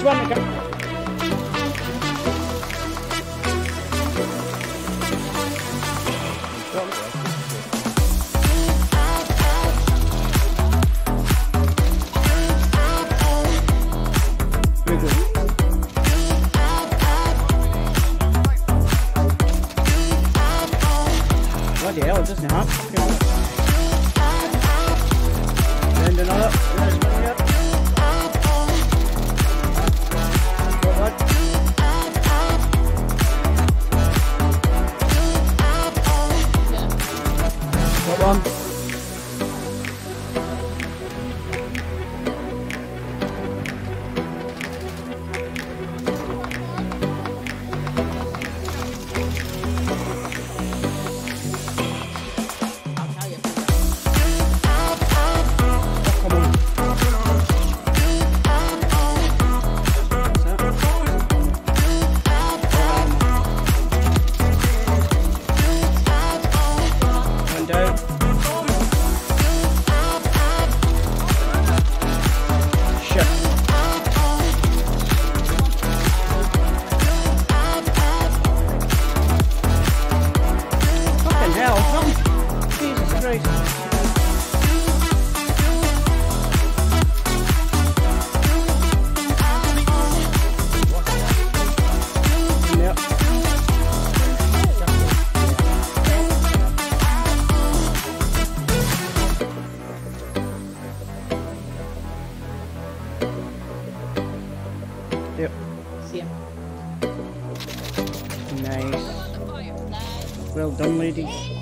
one again. Bloody hell, it doesn't have Send another. There's one here. Got one. Got one. Yep. See him. Nice. Well done, ladies.